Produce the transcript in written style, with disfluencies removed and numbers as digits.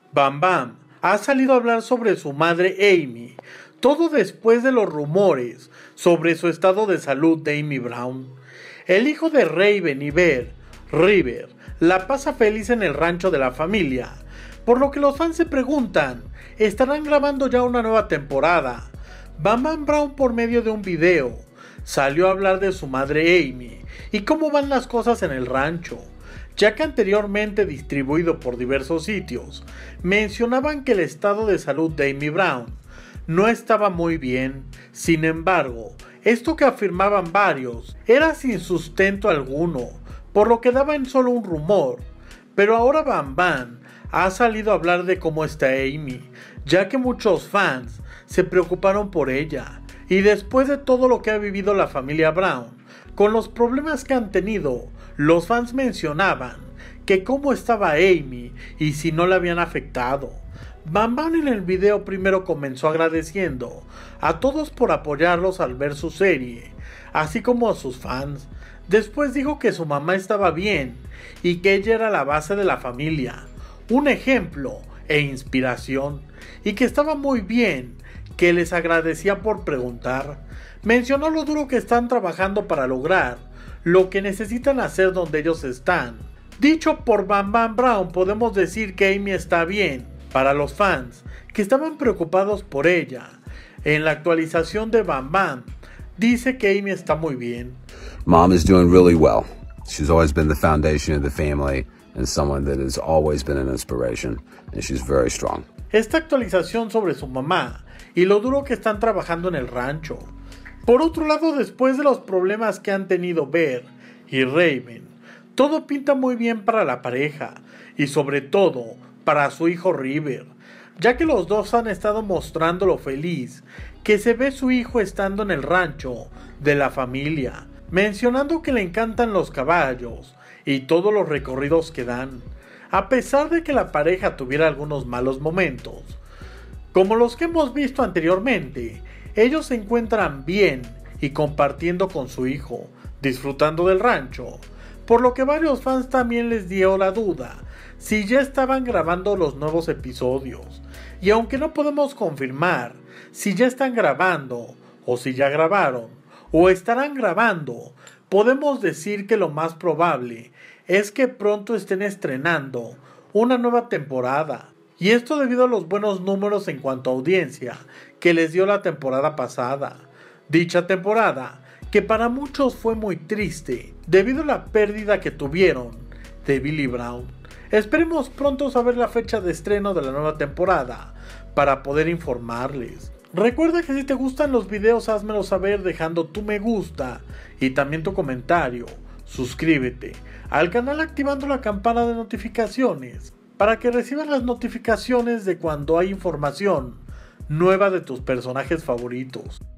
Bam Bam ha salido a hablar sobre su madre Amy, todo después de los rumores sobre su estado de salud de Amy Brown. El hijo de Raven y Bear, River, la pasa feliz en el rancho de la familia, por lo que los fans se preguntan, ¿estarán grabando ya una nueva temporada? Bam Bam Brown, por medio de un video, salió a hablar de su madre Amy y cómo van las cosas en el rancho, ya que anteriormente, distribuido por diversos sitios, mencionaban que el estado de salud de Amy Brown no estaba muy bien. Sin embargo, esto que afirmaban varios era sin sustento alguno, por lo que daba en solo un rumor. Pero ahora Bam Bam ha salido a hablar de cómo está Amy, ya que muchos fans se preocuparon por ella, y después de todo lo que ha vivido la familia Brown, con los problemas que han tenido, los fans mencionaban que cómo estaba Amy y si no la habían afectado. Bam Bam en el video primero comenzó agradeciendo a todos por apoyarlos al ver su serie, así como a sus fans. Después dijo que su mamá estaba bien y que ella era la base de la familia, un ejemplo e inspiración, y que estaba muy bien, que les agradecía por preguntar. Mencionó lo duro que están trabajando para lograr lo que necesitan hacer donde ellos están. Dicho por Bam Bam Brown, podemos decir que Amy está bien. Para los fans que estaban preocupados por ella, en la actualización de Bam Bam, dice que Amy está muy bien. Mom is doing really well. She's always been the foundation of the family and someone that has always been an inspiration, and she's very strong. Esta actualización sobre su mamá y lo duro que están trabajando en el rancho. Por otro lado, después de los problemas que han tenido Bear y Raven, todo pinta muy bien para la pareja y sobre todo para su hijo River, ya que los dos han estado mostrando lo feliz que se ve su hijo estando en el rancho de la familia, mencionando que le encantan los caballos y todos los recorridos que dan, a pesar de que la pareja tuviera algunos malos momentos. Como los que hemos visto anteriormente, ellos se encuentran bien y compartiendo con su hijo, disfrutando del rancho, por lo que varios fans también les dio la duda si ya estaban grabando los nuevos episodios, y aunque no podemos confirmar si ya están grabando o si ya grabaron o estarán grabando, podemos decir que lo más probable es que pronto estén estrenando una nueva temporada, y esto debido a los buenos números en cuanto a audiencia que les dio la temporada pasada. Dicha temporada, que para muchos fue muy triste debido a la pérdida que tuvieron de Billy Brown. Esperemos pronto saber la fecha de estreno de la nueva temporada para poder informarles. Recuerda que si te gustan los videos, házmelo saber dejando tu me gusta y también tu comentario. Suscríbete al canal activando la campana de notificaciones para que recibas las notificaciones de cuando hay información nueva de tus personajes favoritos.